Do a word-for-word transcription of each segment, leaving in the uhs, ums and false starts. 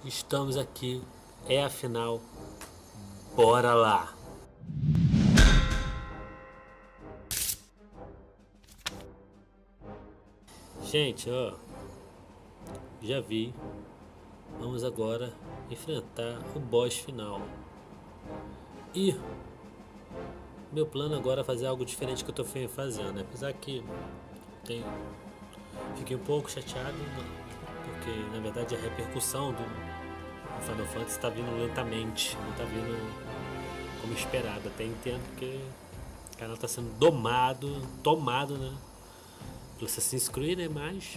Estamos aqui, é a final, bora lá! Gente, ó, já vi, vamos agora enfrentar o boss final. E meu plano agora é fazer algo diferente que eu tô fazendo, apesar que tem, fiquei um pouco chateado, porque na verdade a repercussão do Final Fantasy está vindo lentamente, não está vindo como esperado. Até entendo que o canal está sendo domado, tomado, né? Pelo Assassin's Creed, né? Mas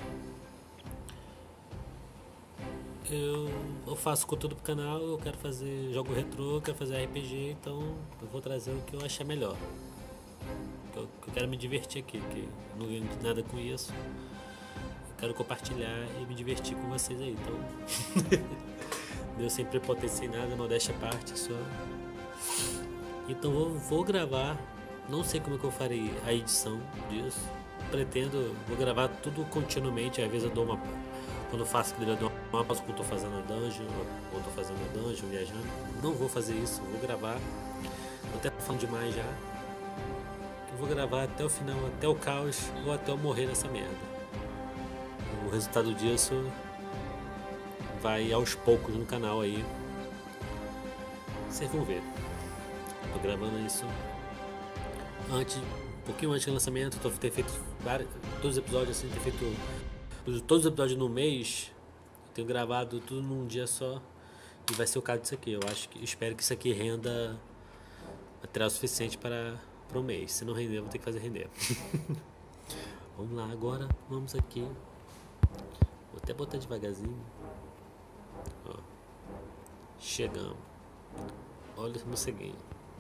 eu, eu faço conteúdo pro canal, eu quero fazer jogo retrô, eu quero fazer R P G, então eu vou trazer o que eu achar melhor. Eu, eu quero me divertir aqui, que não ganho nada com isso. Eu quero compartilhar e me divertir com vocês aí, então. Deu sem prepotência sem nada, modéstia à parte só. Então vou, vou gravar, não sei como é que eu farei a edição disso. Pretendo, vou gravar tudo continuamente, às vezes eu dou uma. Quando eu faço eu dou uma pausa quando eu tô fazendo a dungeon, ou tô fazendo a dungeon, viajando. Não vou fazer isso, vou gravar. Tô até falando demais já. Eu vou gravar até o final, até o caos, ou até eu morrer nessa merda. O resultado disso vai aos poucos no canal aí. Vocês vão ver. Tô gravando isso antes, um pouquinho antes do lançamento. Tô ter feito vários, todos os episódios assim, ter feito todos os episódios no mês. Tenho gravado tudo num dia só. E vai ser o caso disso aqui. Eu acho que espero que isso aqui renda material suficiente para para um mês. Se não render, eu vou ter que fazer render. Vamos lá, agora vamos aqui. Vou até botar devagarzinho. Ó, chegamos. Olha o morceguinho.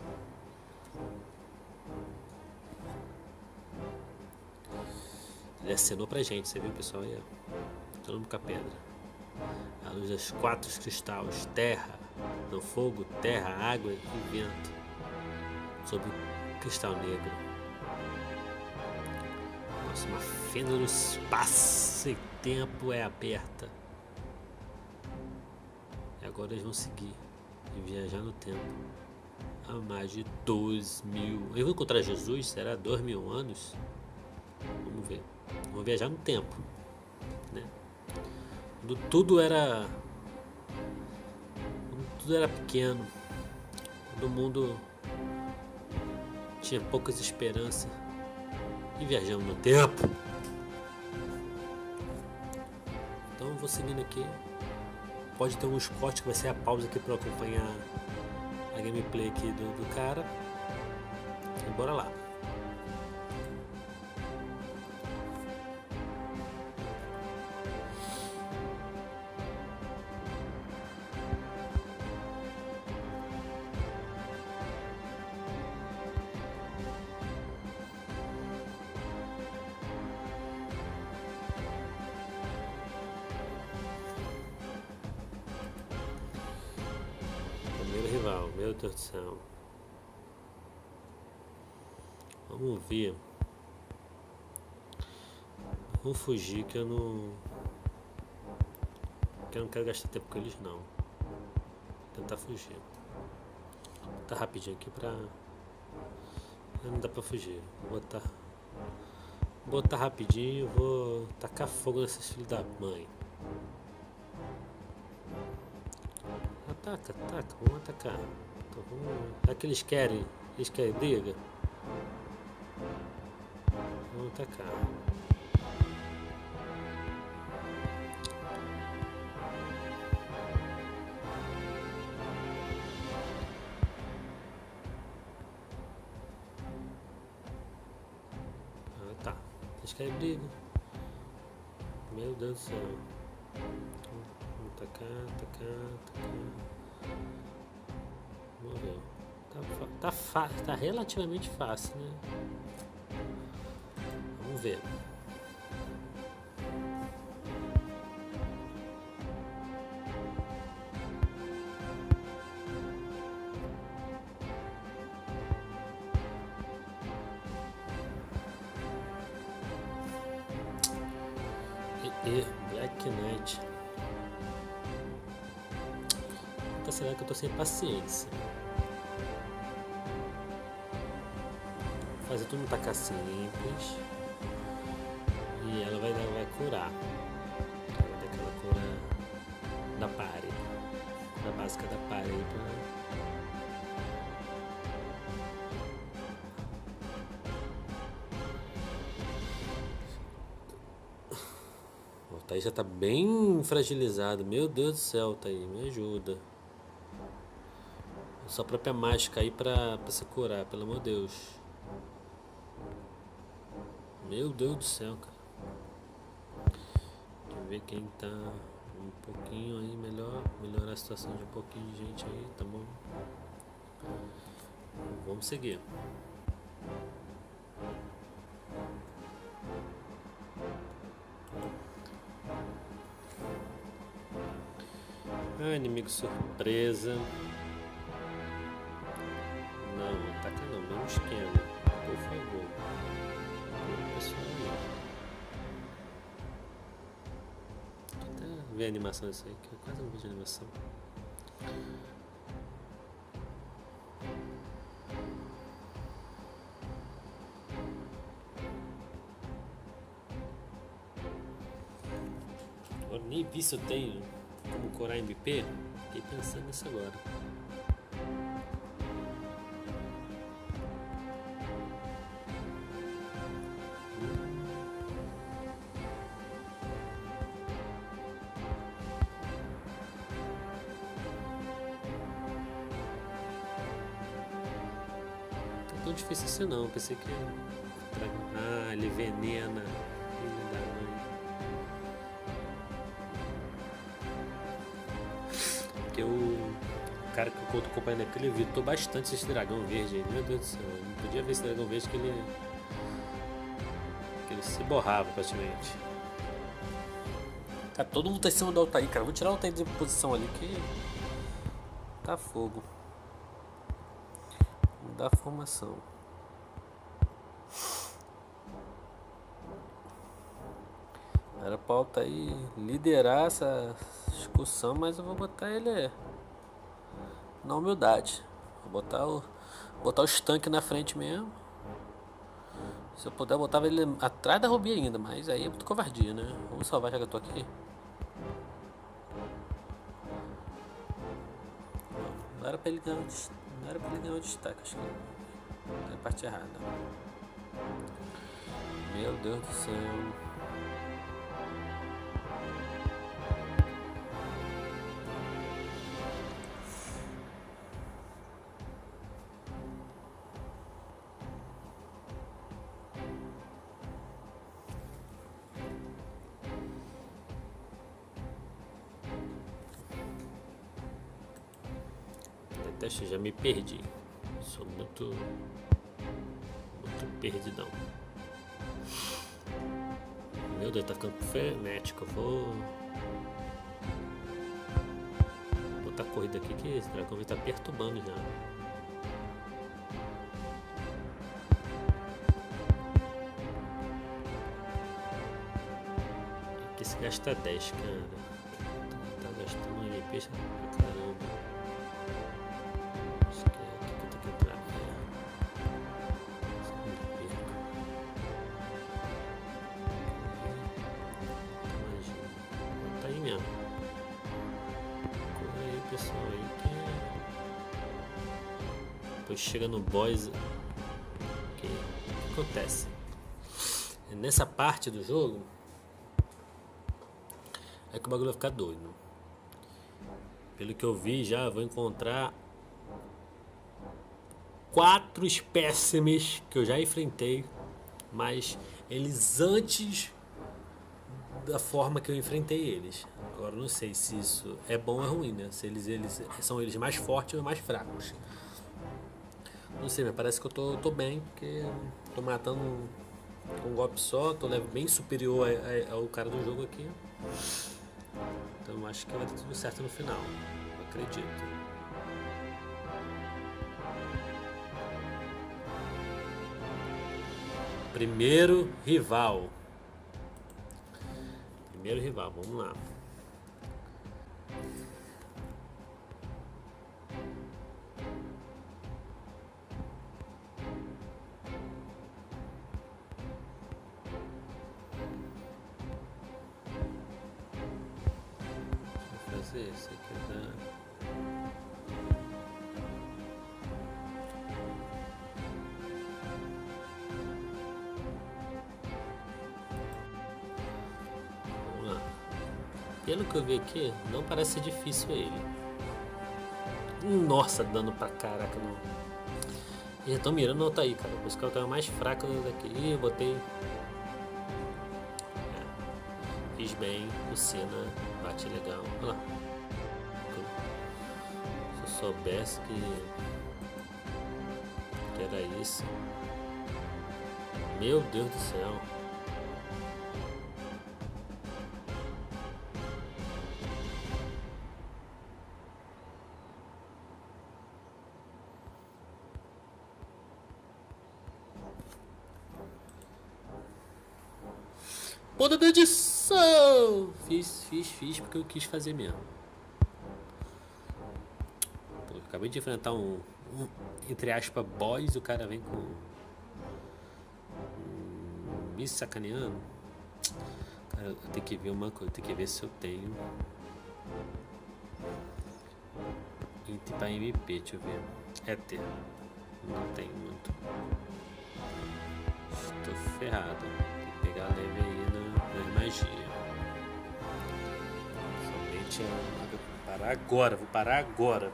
Ele acenou pra gente, você viu, pessoal? Aí, ó. Todo mundo com a pedra. A luz das quatro cristais: terra, no fogo, terra, água e vento. Sobre o cristal negro. Nossa, uma fenda no espaço e tempo é aberta. E agora eles vão seguir e viajar no tempo há mais de dois mil. Eu vou encontrar Jesus? Será dois mil anos? Vamos ver. Vou viajar no tempo, né? Quando tudo era, quando tudo era pequeno, quando o mundo tinha poucas esperanças, e viajamos no tempo. Então eu vou seguindo aqui. Pode ter uns cortes que vai ser a pausa aqui para acompanhar a gameplay aqui do, do cara. E bora lá. Rival, meu Deus do céu. Vamos ver. Vamos fugir que eu não. Que eu não quero gastar tempo com eles não. Vou tentar fugir. Vou botar rapidinho aqui pra. Não dá pra fugir. Vou botar. Vou botar rapidinho, vou tacar fogo nesses filhos da mãe. Ataca, ataca, vamos atacar. Então, vamos... É que eles querem? Eles querem briga? Vamos atacar. Ah, tá. Eles querem briga. Meu Deus do céu. Vamos atacar, atacar, atacar. Vamos ver. Tá, tá, tá relativamente fácil, né? Vamos ver. E, e Black Knight. outra cidade que eu tô sem paciência. Fazer tudo no tacar simples. E ela vai, vai curar. Ela vai dar aquela cura da pare. Da básica da pare aí pra... O Thaís já tá bem fragilizado. Meu Deus do céu, Thaís, me ajuda. Sua própria mágica aí pra, pra se curar, pelo amor de Deus. Meu Deus do céu, cara. Deixa eu ver quem tá um pouquinho aí melhor. Melhorar a situação de um pouquinho de gente aí, tá bom? Vamos seguir. Ah, inimigo surpresa. Não, ataca não, mesmo esquema. Por favor. Vamos, pessoal aí. Deixa eu até ver a animação disso aí, que eu quase não vejo a animação. Eu nem vi se eu tenho como curar M P. Fiquei pensando nisso agora. Não é tão difícil assim não. Pensei que... Ah, ele venena. Filho da mãe. Porque o cara que eu tô acompanhando aqui, ele evitou bastante esse dragão verde aí. Meu Deus do céu, eu não podia ver esse dragão verde que ele... que ele se borrava praticamente. Cara, todo mundo tá em cima do Altair, cara. Vou tirar o Altair de posição ali que... tá fogo. Vou mudar a formação. Era pra Altair liderar essa discussão, mas eu vou botar ele na humildade. Vou botar o, botar os tanques na frente mesmo. Se eu puder, eu botava ele atrás da Rubi ainda, mas aí é muito covardia, né? Vamos salvar já que eu tô aqui. Não era pra ele ganhar, não era pra ele ganhar o destaque, acho que é a parte errada. Meu Deus do céu. Até já me perdi. Sou muito, muito perdidão. Meu Deus, tá ficando frenético. Eu vou botar a corrida aqui que esse dragão vai estar perturbando já. Aqui se gasta dez, cara. Tá gastando M P pra caramba. Depois chega no boss, okay. O que acontece? Nessa parte do jogo é que o bagulho vai ficar doido. Pelo que eu vi já, vou encontrar quatro espécimes que eu já enfrentei, mas eles antes da forma que eu enfrentei eles. Agora não sei se isso é bom ou é ruim, né? Se eles, eles são eles mais fortes ou mais fracos. Não sei, mas parece que eu tô, tô bem, porque tô matando com um golpe só, tô level bem superior a, a, ao cara do jogo aqui. Então acho que vai dar tudo certo no final, eu acredito. Primeiro rival. Primeiro rival, vamos lá. fazer isso aqui, né? Vamos lá. Pelo que eu vi aqui, não parece ser difícil ele. Nossa, dano pra caraca, não. Eles estão mirando no Altair, cara. Vou buscar o Altair mais fraco daqui. Ih, eu botei. É. Fiz bem. O Senna bate legal. Olha lá. Se eu soubesse que, que era isso. Meu Deus do céu. Ponta da edição! Fiz, fiz, fiz porque eu quis fazer mesmo. Pô, acabei de enfrentar um, um, entre aspas, boss e o cara vem com... Um, me sacaneando. Cara, eu tenho que ver uma coisa, eu tenho que ver se eu tenho... Int pra M P, deixa eu ver. É ter. Não tem muito. Estou ferrado. Tem que pegar leve aí na... magia. Somente vou parar agora, vou parar agora.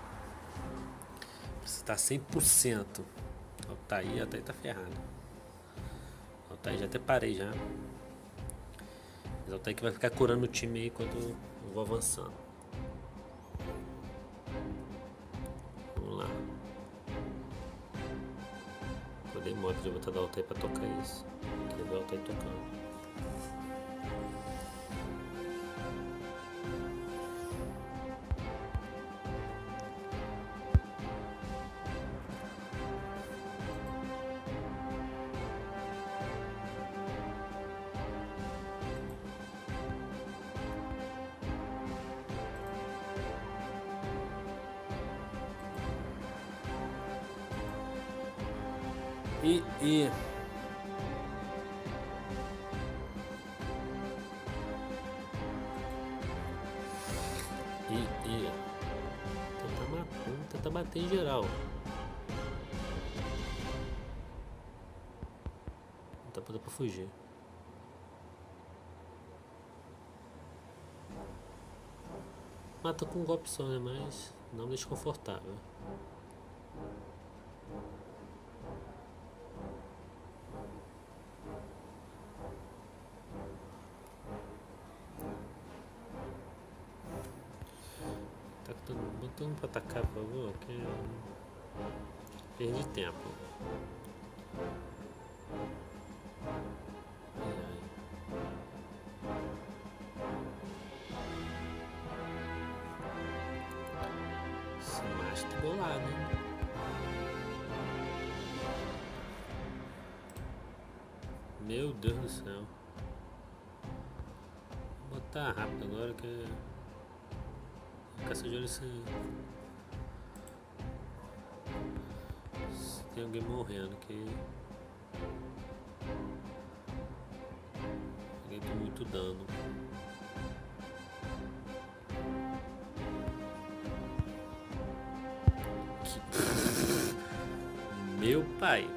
Você tá cem por cento. Altair, Altair tá ferrado. Altair já até parei já. Mas Altair que vai ficar curando o time aí quando eu vou avançando. Vamos lá. Eu dei modo de botar o Altair pra tocar isso. Queria ver o Altair tocando. E, e e e tentar matar, tentar bater em geral. Não dá pra, dá pra fugir. Mata com um golpe só, né? Mas não desconfortável. Botando pra atacar, por favor, que eu perdi tempo. Ai, ai. Esse macho tá bolado, hein? Meu Deus do céu. Vou botar rápido agora que caça de olho se... se tem alguém morrendo que alguém tem muito dano. Que... Meu pai,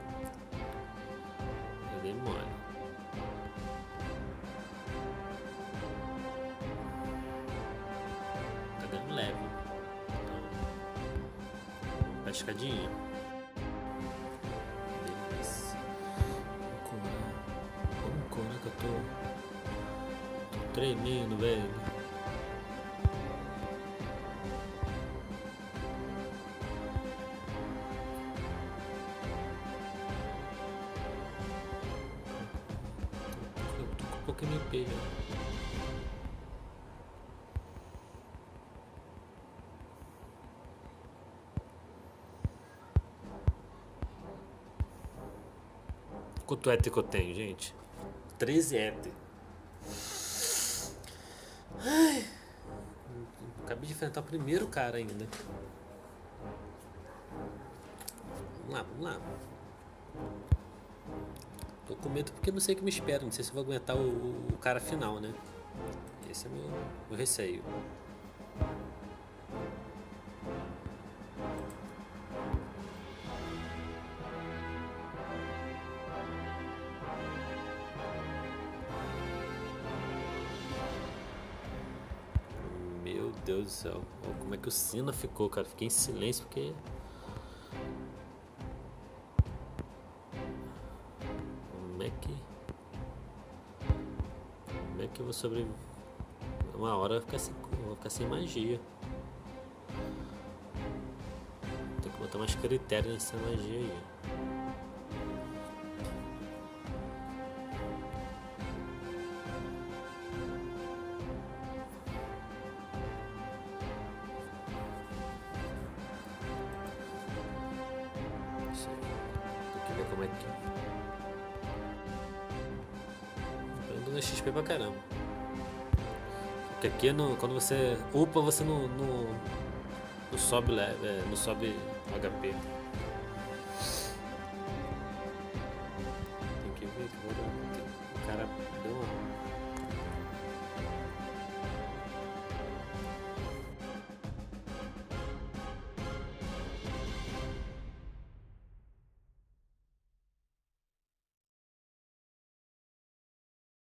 eu dei mole. Leve, então pra escadinha. Beleza. Vamos curar. Vamos curar que eu tô, tô tremendo, velho. Eu tô com pouco M P já. Quanto éter que eu tenho, gente? treze éter. Ai. Acabei de enfrentar o primeiro cara ainda. Vamos lá, vamos lá. Tô com medo porque não sei o que me espera. Não sei se eu vou aguentar o, o cara final, né? Esse é meu, meu receio. Meu Deus do céu. Como é que o Senna ficou, cara? Fiquei em silêncio porque... Como é que... Como é que eu vou sobreviver? Uma hora eu vou ficar sem, vou ficar sem magia. Tem que botar mais critério nessa magia aí. Isso aí. Tem que ver como é que... Eu dou X P pra caramba. Porque aqui no, quando você upa, você não, não, não sobe leve, não sobe H P.